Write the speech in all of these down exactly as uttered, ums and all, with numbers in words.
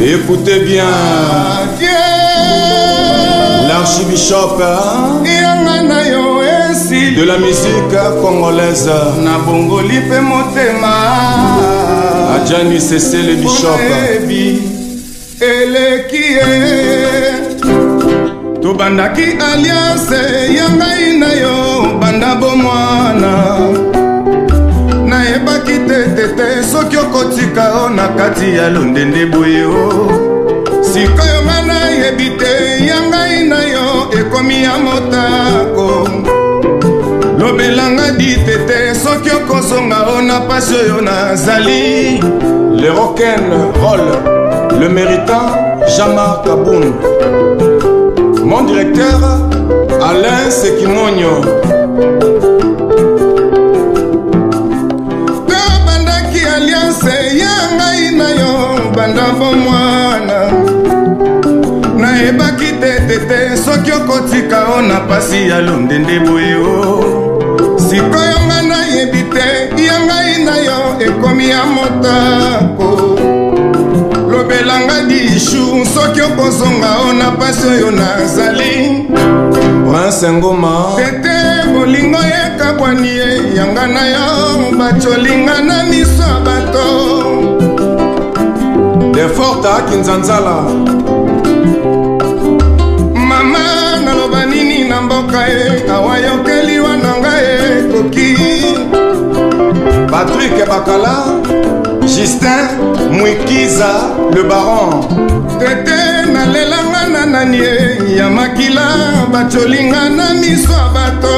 Écoutez bien, l'archibishop de la musique congolaise, Adjani Cessé le bishop. Tobandaki alliance yangai na yo banda bomwana na ebaki tete soki okotika o na kati ya londende boye o sikoyo ngana yebite yangai na yo ekomi ya motako lobelanga di tete soki okosonga o na pasi oyo nazali le rock'n'roll, le méritant Jean-Marc Kaboun. Mon directeur, Alain Sekimonyo. Bandaki alliance yangai na yo banda bomwana na ebaki tete soki okotika o na pasi ya londende boye o sikoyo ngana yebite yangai na yo ekomi ya motako lobelanga dishu soki okozonga o na pasi oyo nazali Prince Ngoma tete bolingo yekabwani ye yanga na yo bacolinga na miso ya bato de Forta Kinzanzala. mama naloba nini na mboka ye awayokeli wana ngai koki Patrick Bakala, Justin Mwikiza, le baron. tete nalelanga na nani ye ya makila bacolinga na miso ya bato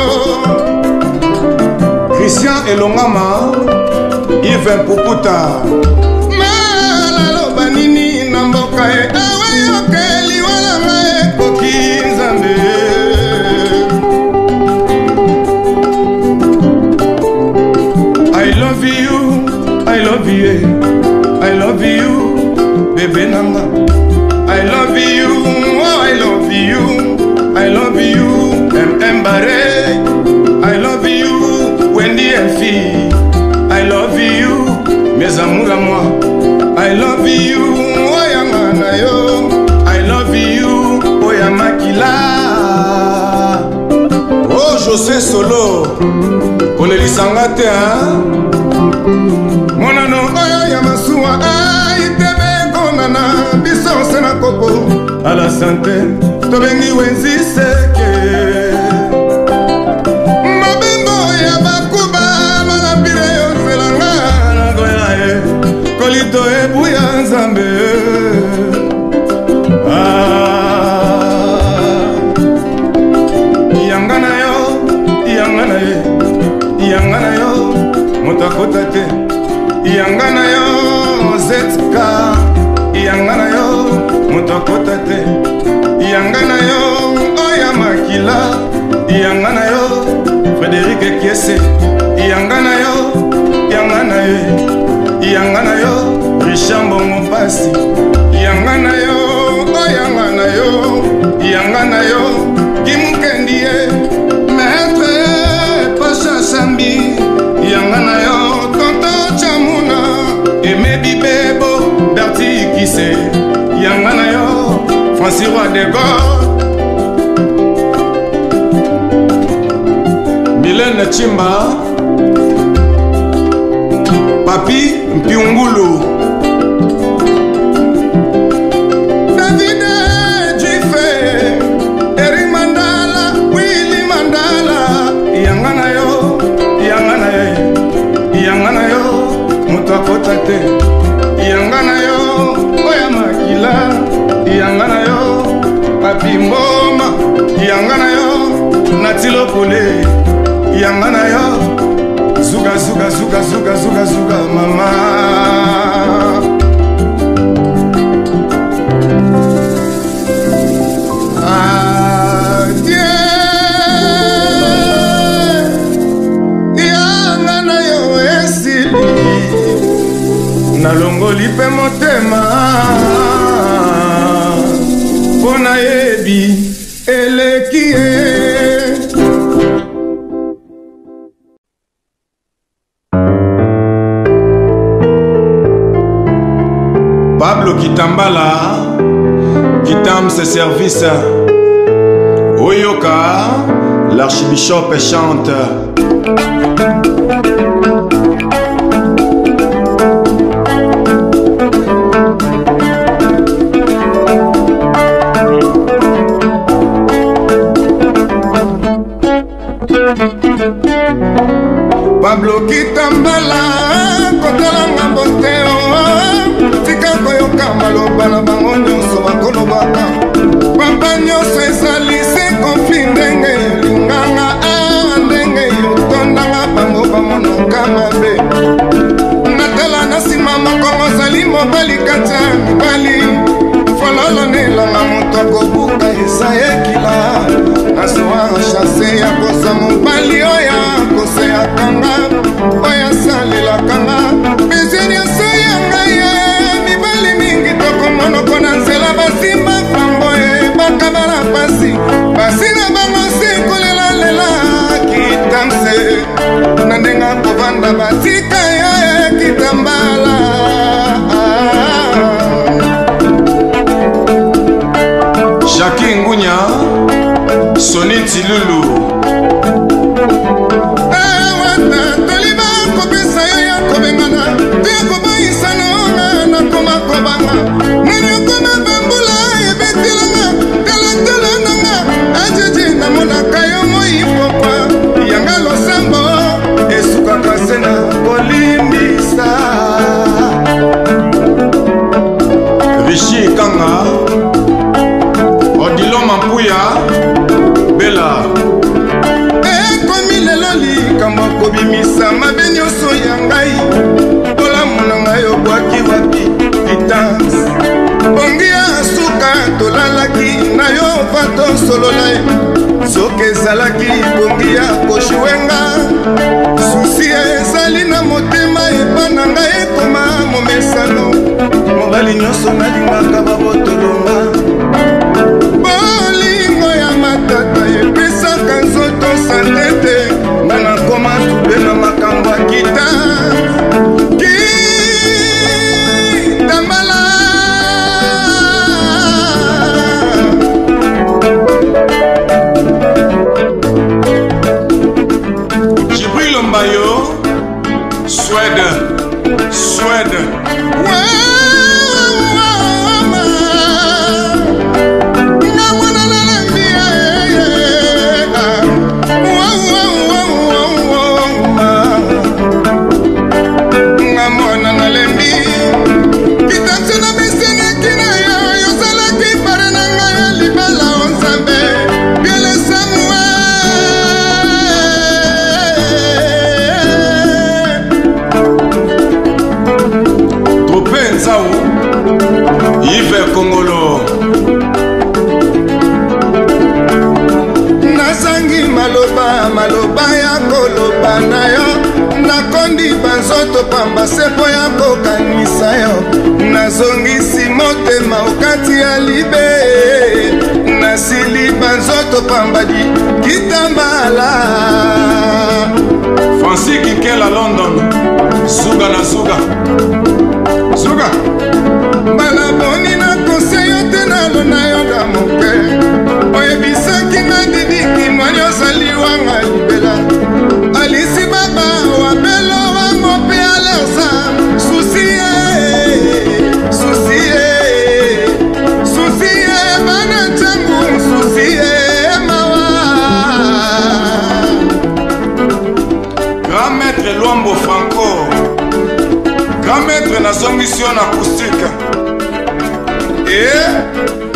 Christian Elongama, Yves Pukuta. malaloba nini na mboka ye awayokeli wana ngai koki nzambe I love you, I love you, I love you, baby nanga. I love you, oh I love you, I love you, M M Barre. I love you, Wendy and Fee. I love you, mes amours à moi. I love you, oh yangana yo. I love you, oh yamakila. Oh José Solo, Kolelisanga te hein. Monano oyo ya masuwa aitebe konana biso sena kopo a la santé tobengi wenzi seke mabembo ya bakuba malapire yo selanga na goya ye kolito ebuya nzambe ah yangana yo yangana ye yangana yo motakota te yangana yo zetka yangana yo motakota te yangana yo oya makila yangana yo Frédéric Kiese yangana yo yangana ye yangana yo Richard Mbongopasi yangana yo oyangana yo yangana yo Kimukendie Maître Pacha Sambi yangana yo Tonto Chamuna Eme Bibebo Berti Kise yangana yo Francis Roy de Gaulle Mylène Chimba, Papi Mpiungulu. David Jife Eric Mandala Willy Mandala yangana yo yangana ye yangana yo mutakota te yangana yo oya makila yangana yo Papi Mboma yangana yo Natilo Kule yangana yo zuga zuga zuga zuga zuga zuga mama adieu yangana yo esili nalongoli pe motema pona yebi eleki ye Pablo Kitambala, Kitam ses services. Oyoka, l'archibishop chante. Pablo Kitambala, kotalanga boteo, tika koyoka maloba na bango nyonso bakolobaka. Pamba nyonso ezali se konflit ndenge yolinganga, ndenge yotondanga bango bamonoka mabe. Natala na nsima makongo ozali mobali kati ya mibali, fololo nelanga moto akobuka eza ekila. Nasoa chase ya kosa mobali oya kose ya kanga, oya salela kanga. Bezeni ase ya ngai mibali mingi toko monoko na nzela basimba flambo e bakabala pasi. Basi na bango se kolela lela kitamse, na ndenga kovanda batika ya Kitambala. Jackie Ngunya, Soni Tilulu. Ewata toliba kopesa yo ya kobengana, teko baisana ona na koma kobanga. Nani koma bambula ebetilanga, tala tala nanga, ajeje na monaka yo moi popa. Yanga losambo, esuka kasena kolimbisa. Rishi Kanga, Odilo Mampuya, Bella. Ekomi lelo likambo kobimisa mabe nyonso ya ngai. Bolamu na ngai obwaki wapi kitans. Bongi ya suka tolalaki na yo vato solola ye. Soki ezalaki bongi ya koshuwenga, susi ezali na motema epa na ngai ekoma momesano. Mobali nyonso nalingaka babotolonga. Bolingo ya matata epesaka nzoto santete, nga nakoma tube na makambo ya kita Kitambala. Jibril Mbayo, Suède, Suède. Yves Kongolo. Nazangi maloba maloba ya koloba na yo, nakondi banzoto pamba sepo ya kokanisa yo. Nazongisi motema okati ya libe, nasili banzoto pamba di Kitambala. Francis Kikela London, Zuga na Zuga. Zuga. Balaboni na conseil te na lona yo da moke. Oyebisaki nga didiki mwani ozali wanga libela. Alisi baba wabelo wango pe alerza. Susi e, susi e, susi e bana changu, susi e mawa. Grand maître Luambo Franco, grand maître na zongi sur acoustique. Et